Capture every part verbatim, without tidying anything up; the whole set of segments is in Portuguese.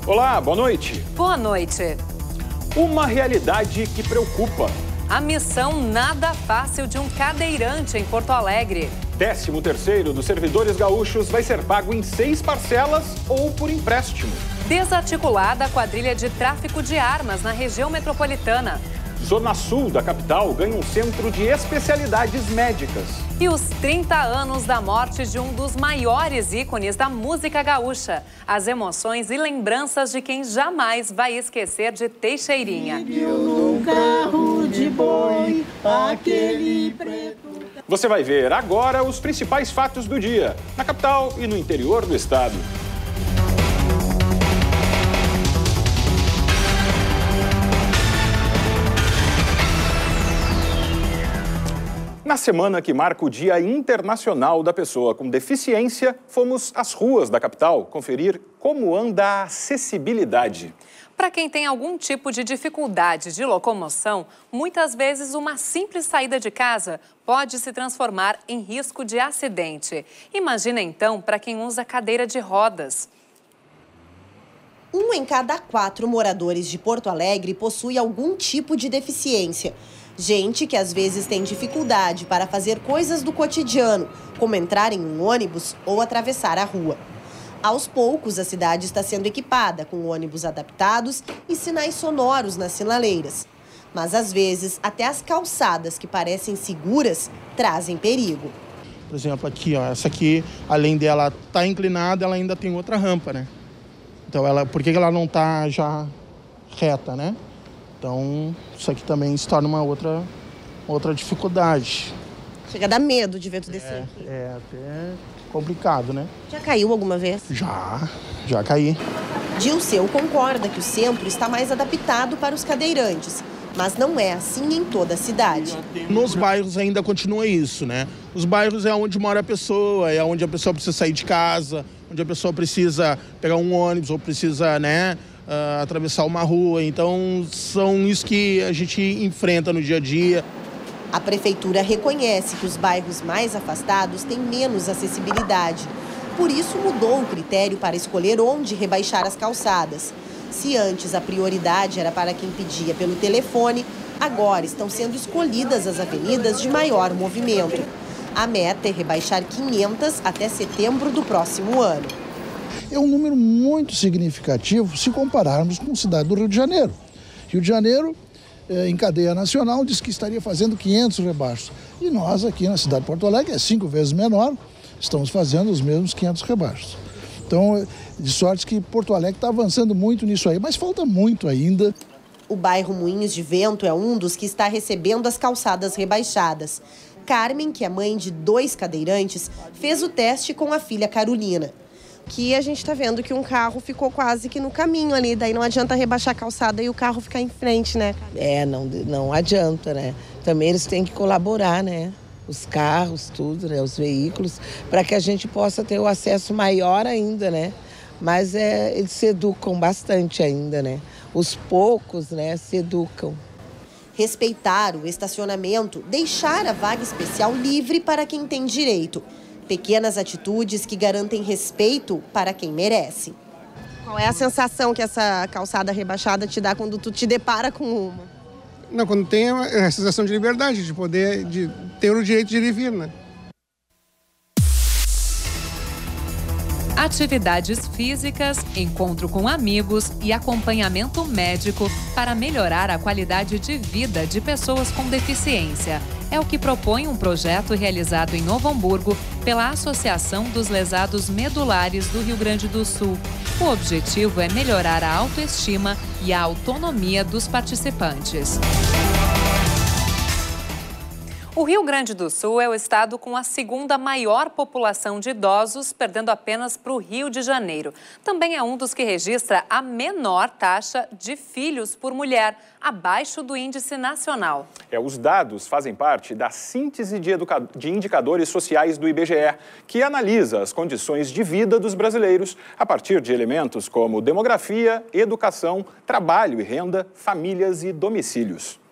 Olá, boa noite. Boa noite. Uma realidade que preocupa. A missão nada fácil de um cadeirante em Porto Alegre. décimo terceiro dos servidores gaúchos vai ser pago em seis parcelas ou por empréstimo. Desarticulada a quadrilha de tráfico de armas na região metropolitana. Zona Sul da capital ganha um centro de especialidades médicas. E os trinta anos da morte de um dos maiores ícones da música gaúcha. As emoções e lembranças de quem jamais vai esquecer de Teixeirinha. Num carro de boi, aquele preto... Você vai ver agora os principais fatos do dia, na capital e no interior do estado. Na semana que marca o Dia Internacional da Pessoa com Deficiência, fomos às ruas da capital conferir como anda a acessibilidade. Para quem tem algum tipo de dificuldade de locomoção, muitas vezes uma simples saída de casa pode se transformar em risco de acidente. Imagina então para quem usa cadeira de rodas. Um em cada quatro moradores de Porto Alegre possui algum tipo de deficiência. Gente que às vezes tem dificuldade para fazer coisas do cotidiano, como entrar em um ônibus ou atravessar a rua. Aos poucos, a cidade está sendo equipada com ônibus adaptados e sinais sonoros nas sinaleiras. Mas às vezes, até as calçadas que parecem seguras trazem perigo. Por exemplo, aqui, ó, essa aqui, além dela estar tá inclinada, ela ainda tem outra rampa, né? Então, ela, por que ela não está já reta, né? Então, isso aqui também se torna uma outra, outra dificuldade. Chega a dar medo de ver tudo isso é, aqui. É até complicado, né? Já caiu alguma vez? Já, já caí. Dilceu concorda que o centro está mais adaptado para os cadeirantes, mas não é assim em toda a cidade. Nos bairros ainda continua isso, né? Os bairros é onde mora a pessoa, é onde a pessoa precisa sair de casa, onde a pessoa precisa pegar um ônibus ou precisa, né, uh, atravessar uma rua. Então, são isso que a gente enfrenta no dia a dia. A prefeitura reconhece que os bairros mais afastados têm menos acessibilidade. Por isso, mudou o critério para escolher onde rebaixar as calçadas. Se antes a prioridade era para quem pedia pelo telefone, agora estão sendo escolhidas as avenidas de maior movimento. A meta é rebaixar quinhentas até setembro do próximo ano. É um número muito significativo se compararmos com a cidade do Rio de Janeiro. Rio de Janeiro, em cadeia nacional, diz que estaria fazendo quinhentos rebaixos. E nós aqui na cidade de Porto Alegre, é cinco vezes menor, estamos fazendo os mesmos quinhentos rebaixos. Então, de sorte que Porto Alegre está avançando muito nisso aí, mas falta muito ainda. O bairro Moinhos de Vento é um dos que está recebendo as calçadas rebaixadas. Carmen, que é mãe de dois cadeirantes, fez o teste com a filha Carolina. Que a gente está vendo que um carro ficou quase que no caminho ali, daí não adianta rebaixar a calçada e o carro ficar em frente, né? É, não, não adianta, né? Também eles têm que colaborar, né? Os carros, tudo, né? Os veículos, para que a gente possa ter o acesso maior ainda, né? Mas é, eles se educam bastante ainda, né? Os poucos, né, se educam. Respeitar o estacionamento, deixar a vaga especial livre para quem tem direito. Pequenas atitudes que garantem respeito para quem merece. Qual é a sensação que essa calçada rebaixada te dá quando tu te depara com uma? Não, quando tem a sensação de liberdade, de poder, de ter o direito de ir e vir, né? Atividades físicas, encontro com amigos e acompanhamento médico para melhorar a qualidade de vida de pessoas com deficiência. É o que propõe um projeto realizado em Novo Hamburgo pela Associação dos Lesados Medulares do Rio Grande do Sul. O objetivo é melhorar a autoestima e a autonomia dos participantes. O Rio Grande do Sul é o estado com a segunda maior população de idosos, perdendo apenas para o Rio de Janeiro. Também é um dos que registra a menor taxa de filhos por mulher, abaixo do índice nacional. É, os dados fazem parte da síntese de, educa... de indicadores sociais do I B G E, que analisa as condições de vida dos brasileiros a partir de elementos como demografia, educação, trabalho e renda, famílias e domicílios.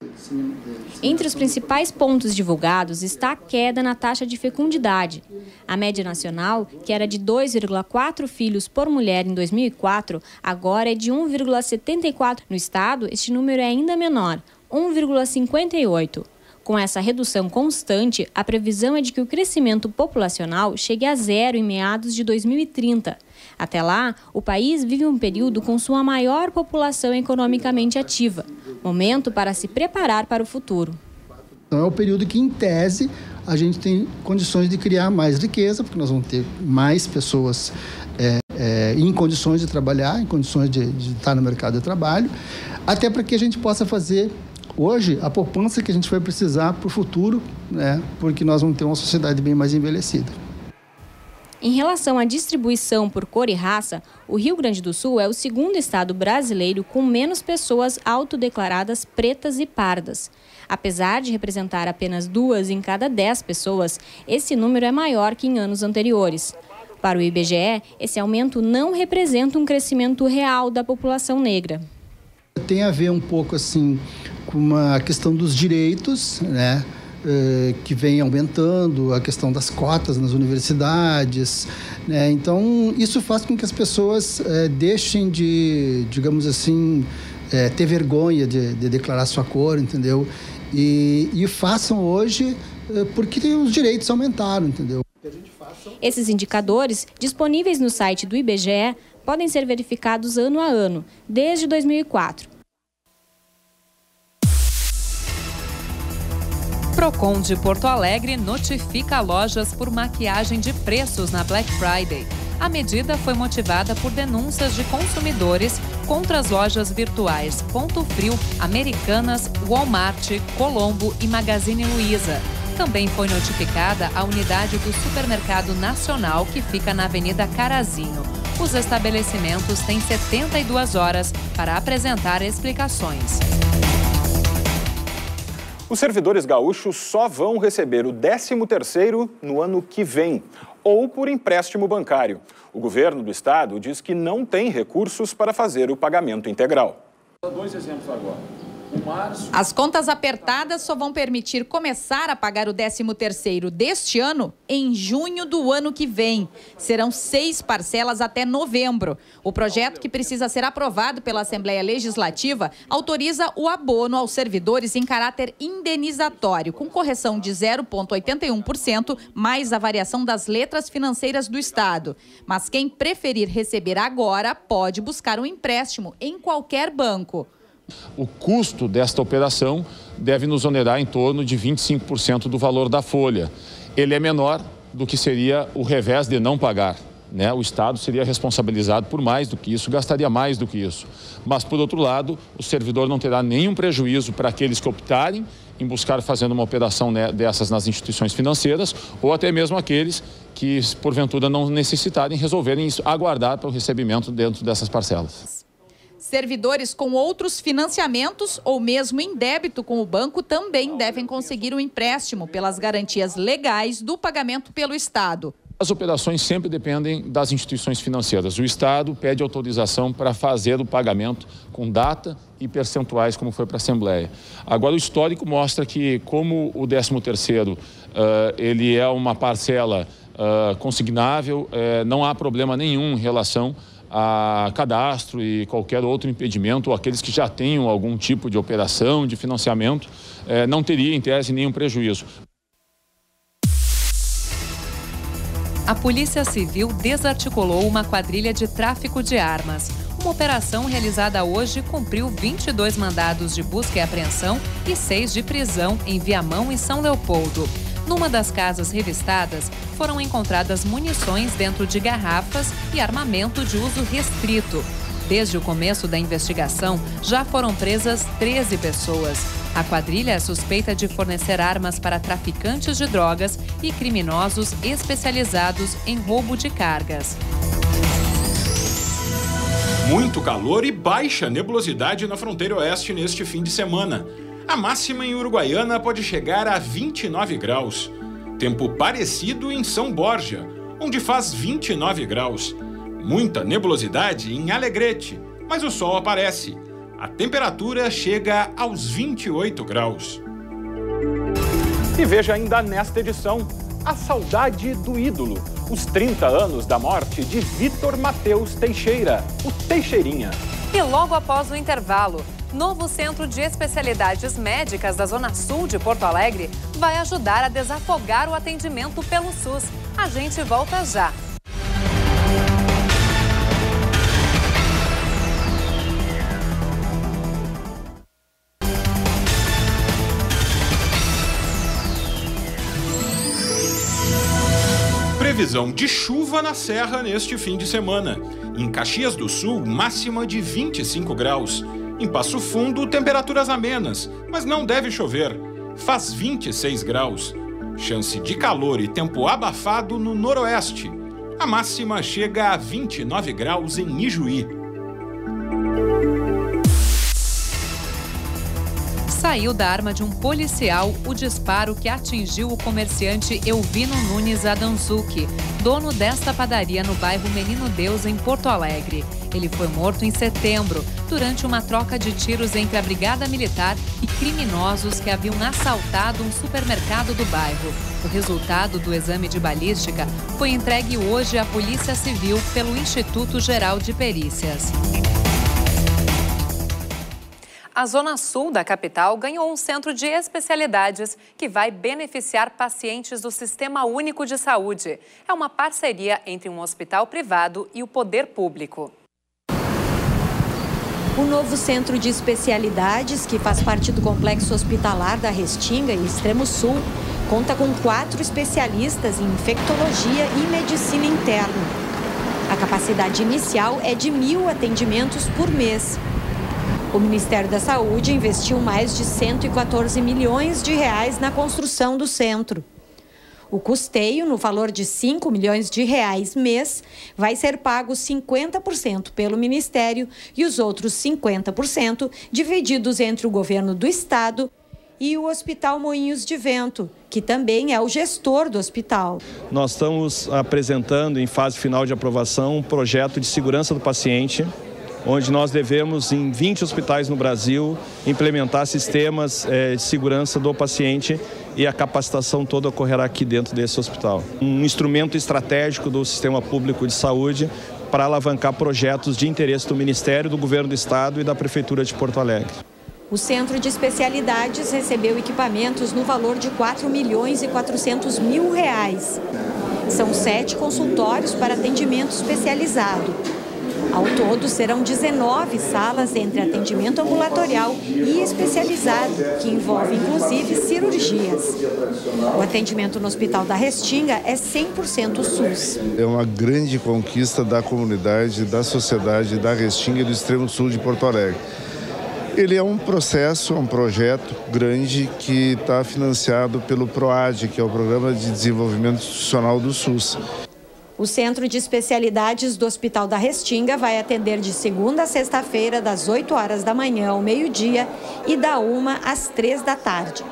Entre os principais pontos divulgados está a queda na taxa de fecundidade. A média nacional, que era de dois vírgula quatro filhos por mulher em dois mil e quatro, agora é de um vírgula setenta e quatro. No estado, este número é ainda menor, um vírgula cinquenta e oito. Com essa redução constante, a previsão é de que o crescimento populacional chegue a zero em meados de dois mil e trinta. Até lá, o país vive um período com sua maior população economicamente ativa, momento para se preparar para o futuro. Então é o período que, em tese, a gente tem condições de criar mais riqueza, porque nós vamos ter mais pessoas é, é, em condições de trabalhar, em condições de, de estar no mercado de trabalho, até para que a gente possa fazer hoje a poupança que a gente vai precisar para o futuro, né, porque nós vamos ter uma sociedade bem mais envelhecida. Em relação à distribuição por cor e raça, o Rio Grande do Sul é o segundo estado brasileiro com menos pessoas autodeclaradas pretas e pardas. Apesar de representar apenas duas em cada dez pessoas, esse número é maior que em anos anteriores. Para o I B G E, esse aumento não representa um crescimento real da população negra. Tem a ver um pouco assim com a questão dos direitos, né? Que vem aumentando, a questão das cotas nas universidades, né? Então, isso faz com que as pessoas é, deixem de, digamos assim, é, ter vergonha de, de declarar sua cor, entendeu? E, e façam hoje é, porque os direitos aumentaram, entendeu? Esses indicadores, disponíveis no site do I B G E, podem ser verificados ano a ano, desde dois mil e quatro. Procon de Porto Alegre notifica lojas por maquiagem de preços na Black Friday. A medida foi motivada por denúncias de consumidores contra as lojas virtuais Ponto Frio, Americanas, Walmart, Colombo e Magazine Luiza. Também foi notificada a unidade do Supermercado Nacional, que fica na Avenida Carazinho. Os estabelecimentos têm setenta e duas horas para apresentar explicações. Os servidores gaúchos só vão receber o décimo terceiro no ano que vem, ou por empréstimo bancário. O governo do estado diz que não tem recursos para fazer o pagamento integral. Dois exemplos agora. As contas apertadas só vão permitir começar a pagar o décimo terceiro deste ano em junho do ano que vem. Serão seis parcelas até novembro. O projeto, que precisa ser aprovado pela Assembleia Legislativa, autoriza o abono aos servidores em caráter indenizatório, com correção de zero vírgula oitenta e um por cento, mais a variação das letras financeiras do Estado. Mas quem preferir receber agora pode buscar um empréstimo em qualquer banco. O custo desta operação deve nos onerar em torno de vinte e cinco por cento do valor da folha. Ele é menor do que seria o revés de não pagar, né? O Estado seria responsabilizado por mais do que isso, gastaria mais do que isso. Mas, por outro lado, o servidor não terá nenhum prejuízo para aqueles que optarem em buscar fazendo uma operação dessas nas instituições financeiras, ou até mesmo aqueles que, porventura, não necessitarem, resolverem aguardar para o recebimento dentro dessas parcelas. Servidores com outros financiamentos ou mesmo em débito com o banco também devem conseguir um empréstimo pelas garantias legais do pagamento pelo Estado. As operações sempre dependem das instituições financeiras. O Estado pede autorização para fazer o pagamento com data e percentuais, como foi para a Assembleia. Agora, o histórico mostra que, como o décimo terceiro uh, ele é uma parcela uh, consignável, uh, não há problema nenhum em relação a cadastro e qualquer outro impedimento, ou aqueles que já tenham algum tipo de operação de financiamento, eh, não teria, em tese, nenhum prejuízo. A Polícia Civil desarticulou uma quadrilha de tráfico de armas. Uma operação realizada hoje cumpriu vinte e dois mandados de busca e apreensão e seis de prisão em Viamão e São Leopoldo. Numa das casas revistadas, foram encontradas munições dentro de garrafas e armamento de uso restrito. Desde o começo da investigação, já foram presas treze pessoas. A quadrilha é suspeita de fornecer armas para traficantes de drogas e criminosos especializados em roubo de cargas. Muito calor e baixa nebulosidade na fronteira oeste neste fim de semana. A máxima em Uruguaiana pode chegar a vinte e nove graus. Tempo parecido em São Borja, onde faz vinte e nove graus. Muita nebulosidade em Alegrete, mas o sol aparece. A temperatura chega aos vinte e oito graus. E veja ainda nesta edição a saudade do ídolo, os trinta anos da morte de Vitor Mateus Teixeira, o Teixeirinha. E logo após o intervalo, novo Centro de Especialidades Médicas da Zona Sul de Porto Alegre vai ajudar a desafogar o atendimento pelo SUS. A gente volta já. Previsão de chuva na Serra neste fim de semana. Em Caxias do Sul, máxima de vinte e cinco graus. Em Passo Fundo, temperaturas amenas, mas não deve chover. Faz vinte e seis graus. Chance de calor e tempo abafado no noroeste. A máxima chega a vinte e nove graus em Ijuí. Saiu da arma de um policial o disparo que atingiu o comerciante Elvino Nunes Adamsuki, dono desta padaria no bairro Menino Deus, em Porto Alegre. Ele foi morto em setembro, durante uma troca de tiros entre a Brigada Militar e criminosos que haviam assaltado um supermercado do bairro. O resultado do exame de balística foi entregue hoje à Polícia Civil pelo Instituto Geral de Perícias. A Zona Sul da capital ganhou um centro de especialidades que vai beneficiar pacientes do Sistema Único de Saúde. É uma parceria entre um hospital privado e o poder público. O novo centro de especialidades, que faz parte do complexo hospitalar da Restinga e Extremo Sul, conta com quatro especialistas em infectologia e medicina interna. A capacidade inicial é de mil atendimentos por mês. O Ministério da Saúde investiu mais de cento e quatorze milhões de reais na construção do centro. O custeio, no valor de cinco milhões de reais mês, vai ser pago cinquenta por cento pelo Ministério e os outros cinquenta por cento divididos entre o governo do estado e o Hospital Moinhos de Vento, que também é o gestor do hospital. Nós estamos apresentando em fase final de aprovação um projeto de segurança do paciente, onde nós devemos, em vinte hospitais no Brasil, implementar sistemas eh, de segurança do paciente, e a capacitação toda ocorrerá aqui dentro desse hospital. Um instrumento estratégico do sistema público de saúde para alavancar projetos de interesse do Ministério, do Governo do Estado e da Prefeitura de Porto Alegre. O Centro de Especialidades recebeu equipamentos no valor de quatro milhões e quatrocentos mil reais. São sete consultórios para atendimento especializado. Ao todo, serão dezenove salas entre atendimento ambulatorial e especializado, que envolve inclusive cirurgias. O atendimento no Hospital da Restinga é cem por cento SUS. É uma grande conquista da comunidade, da sociedade da Restinga e do Extremo Sul de Porto Alegre. Ele é um processo, um projeto grande que está financiado pelo PROAD, que é o Programa de Desenvolvimento Institucional do SUS. O Centro de Especialidades do Hospital da Restinga vai atender de segunda a sexta-feira, das oito horas da manhã ao meio-dia e da uma às três da tarde.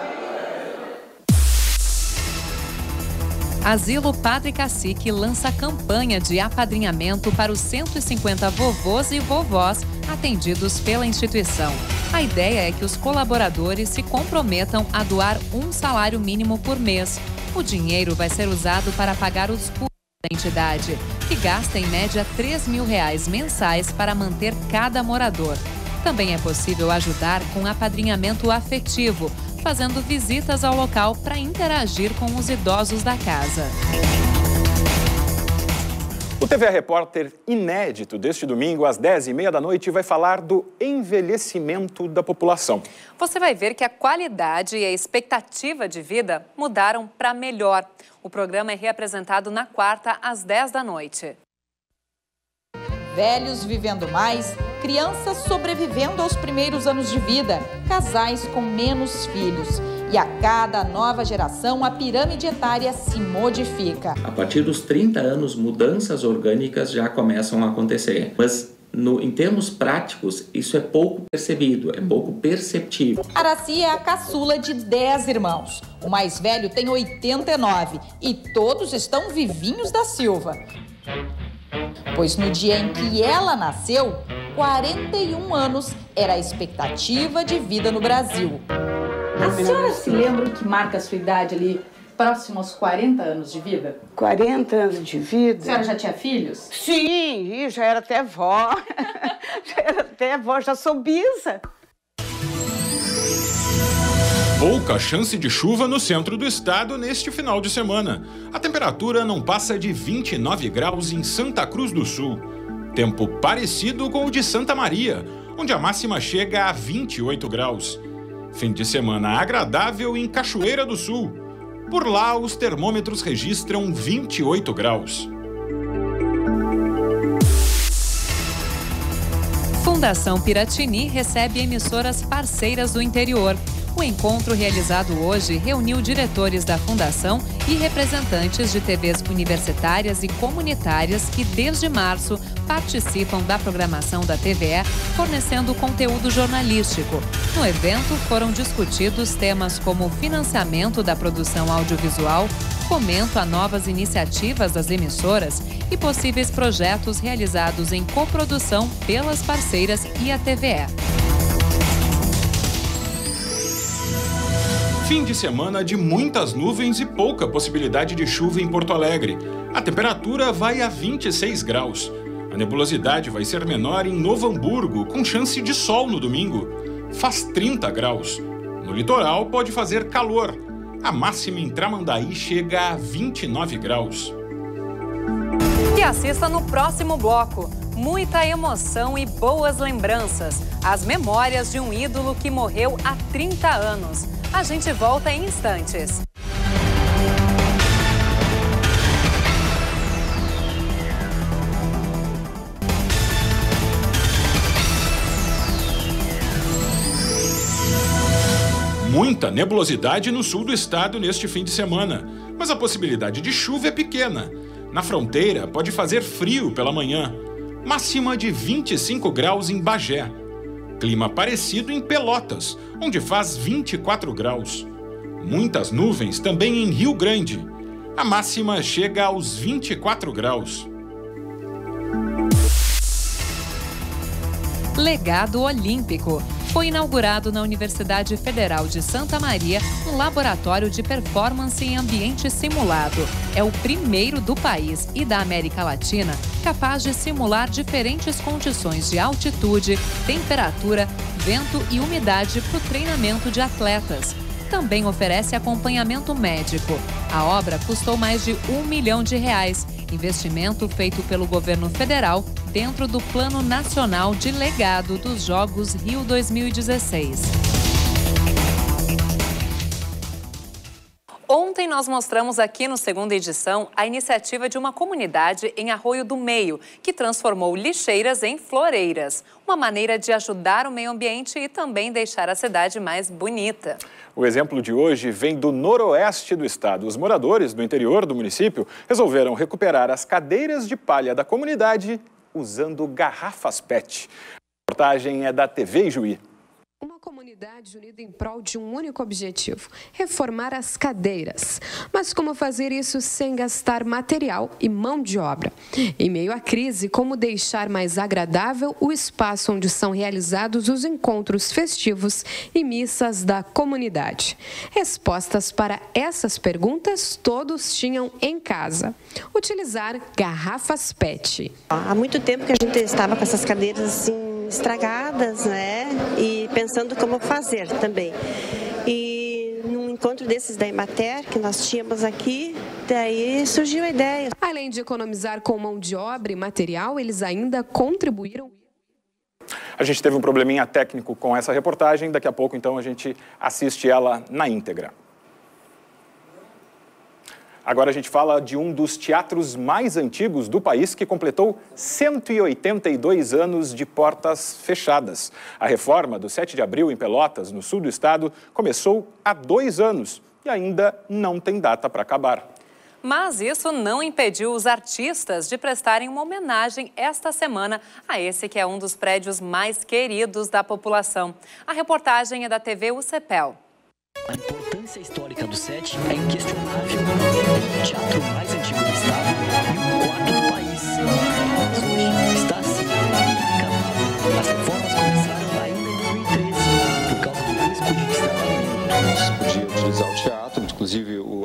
Asilo Padre Cacique lança campanha de apadrinhamento para os cento e cinquenta vovôs e vovós atendidos pela instituição. A ideia é que os colaboradores se comprometam a doar um salário mínimo por mês. O dinheiro vai ser usado para pagar os custos da entidade, que gasta em média três mil reais mensais para manter cada morador. Também é possível ajudar com apadrinhamento afetivo, fazendo visitas ao local para interagir com os idosos da casa. O T V A Repórter inédito deste domingo, às dez e meia da noite, vai falar do envelhecimento da população. Você vai ver que a qualidade e a expectativa de vida mudaram para melhor. O programa é reapresentado na quarta, às dez da noite. Velhos vivendo mais, crianças sobrevivendo aos primeiros anos de vida, casais com menos filhos. E a cada nova geração, a pirâmide etária se modifica. A partir dos trinta anos, mudanças orgânicas já começam a acontecer. Mas, no, em termos práticos, isso é pouco percebido, é pouco perceptível. Araci é a caçula de dez irmãos. O mais velho tem oitenta e nove e todos estão vivinhos da Silva. Pois no dia em que ela nasceu, quarenta e um anos era a expectativa de vida no Brasil. A senhora se lembra o que marca a sua idade ali, próximo aos quarenta anos de vida? quarenta anos de vida? A senhora já tinha filhos? Sim, já era até vó. Já era até vó, já sou bisa. Pouca chance de chuva no centro do estado neste final de semana. A temperatura não passa de vinte e nove graus em Santa Cruz do Sul. Tempo parecido com o de Santa Maria, onde a máxima chega a vinte e oito graus. Fim de semana agradável em Cachoeira do Sul. Por lá, os termômetros registram vinte e oito graus. Fundação Piratini recebe emissoras parceiras do interior. O encontro realizado hoje reuniu diretores da Fundação e representantes de T Vs universitárias e comunitárias que, desde março, participam da programação da T V E, fornecendo conteúdo jornalístico. No evento, foram discutidos temas como financiamento da produção audiovisual, fomento a novas iniciativas das emissoras e possíveis projetos realizados em coprodução pelas parceiras e a T V E. Fim de semana de muitas nuvens e pouca possibilidade de chuva em Porto Alegre. A temperatura vai a vinte e seis graus. A nebulosidade vai ser menor em Novo Hamburgo, com chance de sol no domingo. Faz trinta graus. No litoral pode fazer calor. A máxima em Tramandaí chega a vinte e nove graus. E assista no próximo bloco. Muita emoção e boas lembranças. As memórias de um ídolo que morreu há trinta anos. A gente volta em instantes. Muita nebulosidade no sul do estado neste fim de semana, mas a possibilidade de chuva é pequena. Na fronteira pode fazer frio pela manhã, máxima de vinte e cinco graus em Bagé. Clima parecido em Pelotas, onde faz vinte e quatro graus. Muitas nuvens também em Rio Grande. A máxima chega aos vinte e quatro graus. Legado Olímpico. Foi inaugurado na Universidade Federal de Santa Maria um laboratório de performance em ambiente simulado. É o primeiro do país e da América Latina capaz de simular diferentes condições de altitude, temperatura, vento e umidade para o treinamento de atletas. Também oferece acompanhamento médico. A obra custou mais de um milhão de reais, investimento feito pelo governo federal dentro do Plano Nacional de Legado dos Jogos Rio dois mil e dezesseis. Ontem nós mostramos aqui no Segunda Edição a iniciativa de uma comunidade em Arroio do Meio, que transformou lixeiras em floreiras. Uma maneira de ajudar o meio ambiente e também deixar a cidade mais bonita. O exemplo de hoje vem do noroeste do estado. Os moradores do interior do município resolveram recuperar as cadeiras de palha da comunidade usando garrafas P E T. A reportagem é da T V Ijuí. Uma comunidade unida em prol de um único objetivo, reformar as cadeiras. Mas como fazer isso sem gastar material e mão de obra? Em meio à crise, como deixar mais agradável o espaço onde são realizados os encontros festivos e missas da comunidade? Respostas para essas perguntas todos tinham em casa. Utilizar garrafas P E T. Há muito tempo que a gente estava com essas cadeiras assim estragadas, né? E pensando como fazer também. E num encontro desses da Emater, que nós tínhamos aqui, daí surgiu a ideia. Além de economizar com mão de obra e material, eles ainda contribuíram. A gente teve um probleminha técnico com essa reportagem, daqui a pouco então a gente assiste ela na íntegra. Agora a gente fala de um dos teatros mais antigos do país que completou cento e oitenta e dois anos de portas fechadas. A reforma do sete de abril em Pelotas, no sul do estado, começou há dois anos e ainda não tem data para acabar. Mas isso não impediu os artistas de prestarem uma homenagem esta semana a esse que é um dos prédios mais queridos da população. A reportagem é da T V U C P E L. A importância histórica do sete é inquestionável. O teatro mais antigo do estado e o quarto do país. Mas hoje está assim, acabado.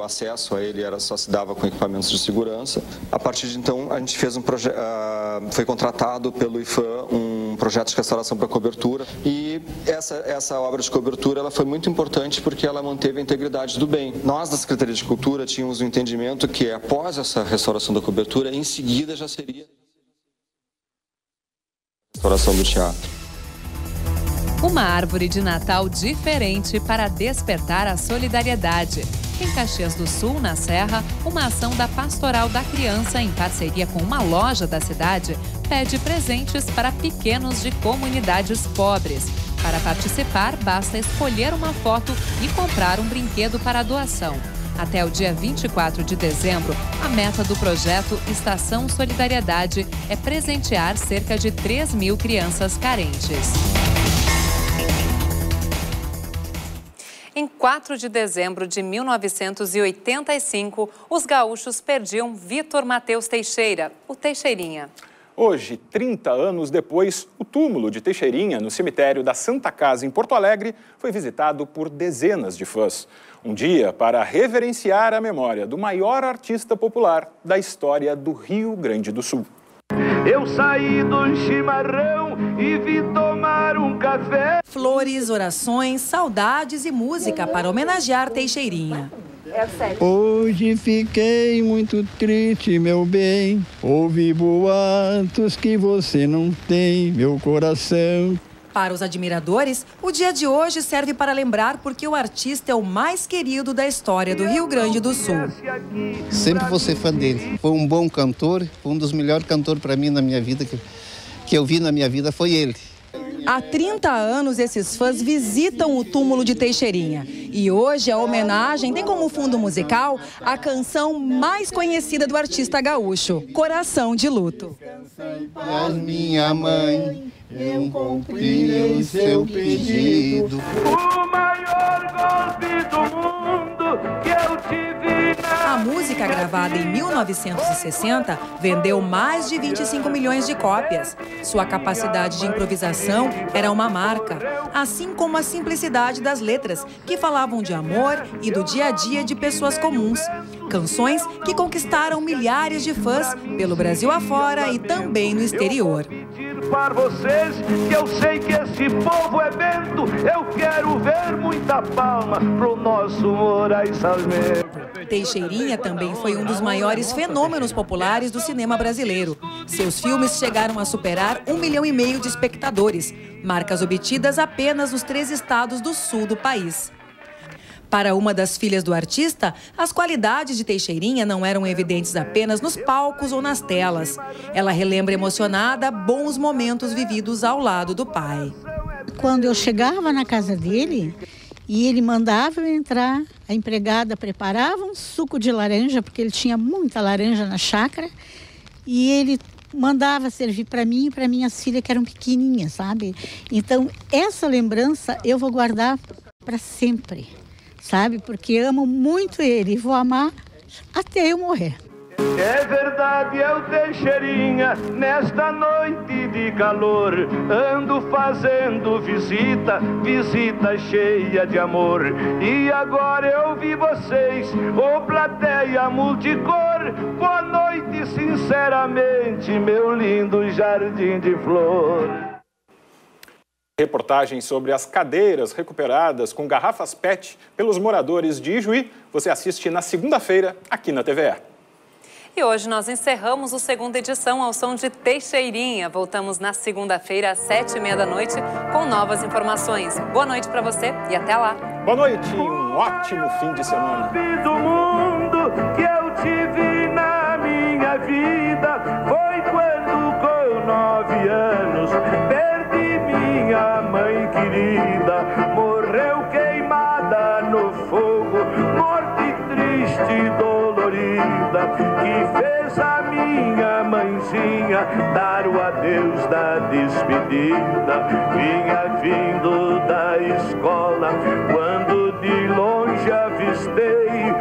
acesso a ele era, só se dava com equipamentos de segurança. A partir de então, a gente fez um projeto, uh, foi contratado pelo IPHAN um projeto de restauração para cobertura, e essa, essa obra de cobertura ela foi muito importante porque ela manteve a integridade do bem. Nós, da Secretaria de Cultura, tínhamos o entendimento que após essa restauração da cobertura, em seguida já seria a restauração do teatro. Uma árvore de Natal diferente para despertar a solidariedade. Em Caxias do Sul, na Serra, uma ação da Pastoral da Criança, em parceria com uma loja da cidade, pede presentes para pequenos de comunidades pobres. Para participar, basta escolher uma foto e comprar um brinquedo para doação. Até o dia vinte e quatro de dezembro, a meta do projeto Estação Solidariedade é presentear cerca de três mil crianças carentes. Em quatro de dezembro de mil novecentos e oitenta e cinco, os gaúchos perdiam Vitor Mateus Teixeira, o Teixeirinha. Hoje, trinta anos depois, o túmulo de Teixeirinha, no cemitério da Santa Casa, em Porto Alegre, foi visitado por dezenas de fãs. Um dia para reverenciar a memória do maior artista popular da história do Rio Grande do Sul. Eu saí do chimarrão e vim tomar um café. Flores, orações, saudades e música para homenagear Teixeirinha. Hoje fiquei muito triste, meu bem. Ouvi boatos que você não tem, meu coração. Para os admiradores, o dia de hoje serve para lembrar porque o artista é o mais querido da história do Rio Grande do Sul. Sempre vou ser fã dele. Foi um bom cantor, um dos melhores cantores para mim na minha vida, que, que eu vi na minha vida foi ele. Há trinta anos, esses fãs visitam o túmulo de Teixeirinha. E hoje a homenagem tem como fundo musical a canção mais conhecida do artista gaúcho, Coração de Luto. Minha mãe, eu cumpri o seu pedido. O maior golpe do mundo que eu tive na... A música, gravada em mil novecentos e sessenta, vendeu mais de vinte e cinco milhões de cópias. Sua capacidade de improvisação era uma marca, assim como a simplicidade das letras, que falavam de amor e do dia a dia de pessoas comuns. Canções que conquistaram milhares de fãs pelo Brasil afora e também no exterior. Para vocês, que eu sei que esse povo é bento, eu quero ver muita palma pro nosso Moraes Sarmento. Teixeirinha também foi um dos maiores fenômenos populares do cinema brasileiro. Seus filmes chegaram a superar um milhão e meio de espectadores, marcas obtidas apenas nos três estados do sul do país. Para uma das filhas do artista, as qualidades de Teixeirinha não eram evidentes apenas nos palcos ou nas telas. Ela relembra emocionada bons momentos vividos ao lado do pai. Quando eu chegava na casa dele e ele mandava eu entrar, a empregada preparava um suco de laranja, porque ele tinha muita laranja na chácara, e ele mandava servir para mim e para minhas filhas que eram pequenininhas, sabe? Então, essa lembrança eu vou guardar para sempre. Sabe? Porque amo muito ele e vou amar até eu morrer. É verdade, eu Teixeirinha, nesta noite de calor, ando fazendo visita, visita cheia de amor. E agora eu vi vocês, ô plateia multicor, boa noite sinceramente, meu lindo jardim de flor. Reportagem sobre as cadeiras recuperadas com garrafas P E T pelos moradores de Ijuí, você assiste na segunda-feira aqui na T V E. E hoje nós encerramos a segunda edição ao som de Teixeirinha. Voltamos na segunda-feira às sete e meia da noite com novas informações. Boa noite para você e até lá. Boa noite e um ótimo fim de semana. Do mundo que eu tive na minha vida foi quando com nove anos minha mãe querida morreu queimada no fogo, morte triste e dolorida, que fez a minha mãezinha dar o adeus da despedida. Vinha vindo da escola quando de longe avistei